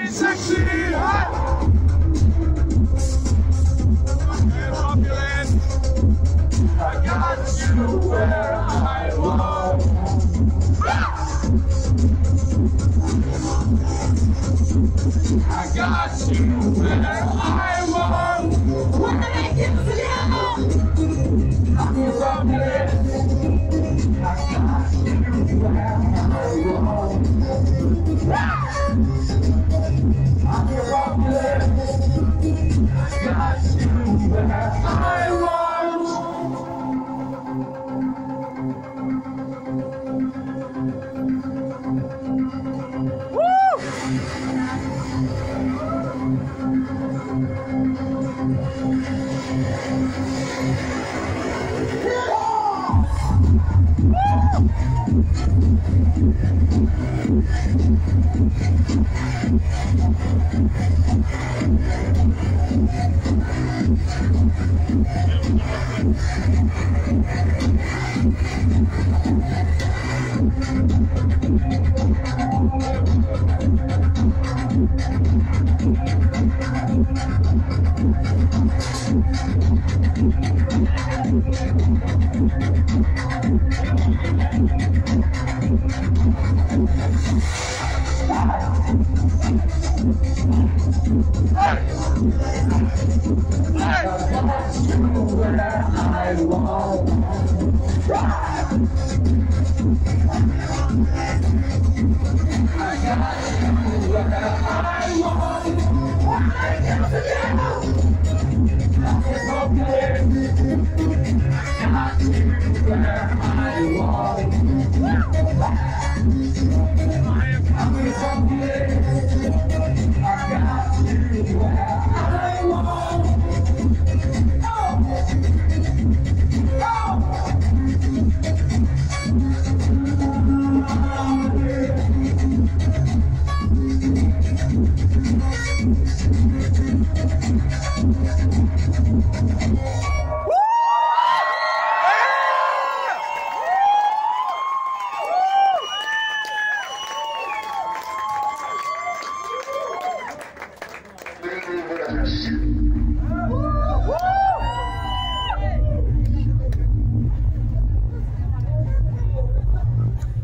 sexy, hot. Hey, Populist. I got you where I want. I got you where I want. When I get to you, I'm your Populist. I got you where I want. I'm your Populist. I got you where I want. Woo! Budapest.